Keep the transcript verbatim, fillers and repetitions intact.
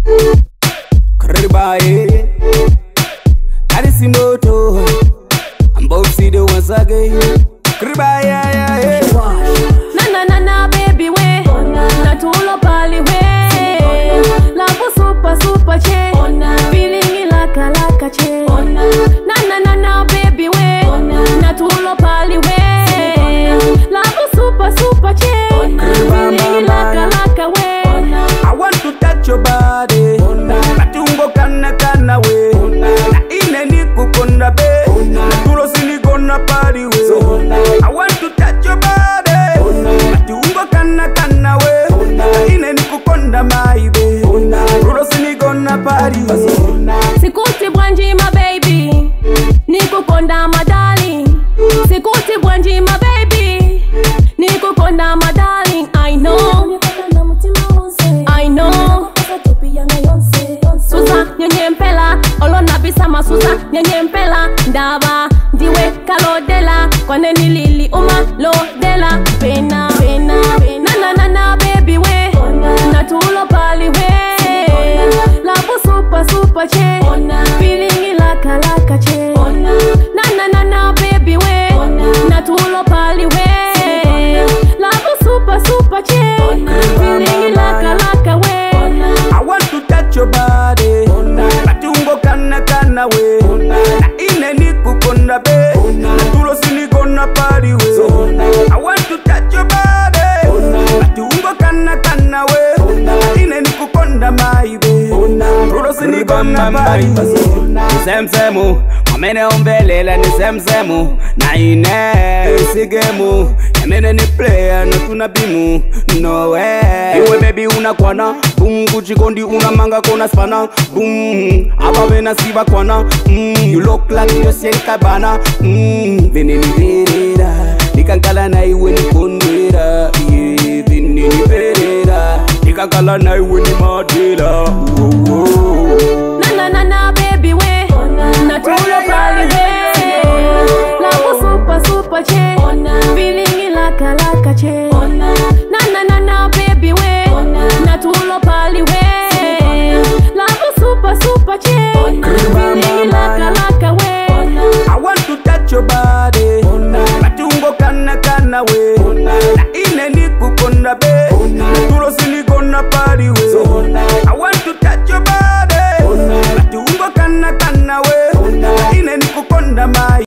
Kribaye Karisimoto I'm both see the once again Kribaye Na na na na baby we Na tulo pali we Love super super che Feeling laka laka che Na na na na baby we Na tulo pali we Love super super che Feeling laka laka we I want to touch your body Natungo kana kana we Na ine ni kukonda be Naturo sini gonna party we I want to touch your body Natungo kana kana we Na ine ni kukonda mai be Naturo sini gonna party we Sikuti bwanji my baby Nikukonda my darling Sikuti bwanji my baby Nikukonda my darling I know I know Susa nyenye mpela Olona bisama Susa nyenye mpela Ndaba diwe kalodela Kwane nilili uma lodela Pena pena Na na na na baby we Na tulo pali we Love super super che Feeling laka laka che Na na na na baby we Na tulo pali we Love super super che Feeling laka laka we I want to touch your body Natungo kana kana we Na ine ni kukonda be Naturo sini gonna party we I want to touch your body Natungo kana kana we Na ine ni kukonda mai be Naturo sini gonna party Nisemsemu Mwamene umbelela nisemsemu Na ine sigemu Yamene ni player na tunabimu No way Iwe baby unakwana Boom kuchikondi unamanga kona spana Boom Abavena siva kwana mm, You look like Dolce and Gabbana mm, Vinini verera Nikankala na iwe ni kondera yeah, Vinini verera Nikankala na iwe ni madera oh, oh. Na na na na baby we Na tulo pali we Love super super che Feeling laka laka che Na na na na baby we Na tulo pali we Love super super che Feeling laka laka we I want to touch your body